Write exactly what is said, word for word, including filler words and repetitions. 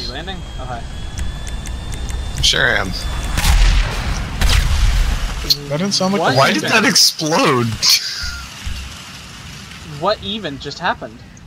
You landing? Okay. Sure am. That didn't sound like What? Why did that explode? What even just happened?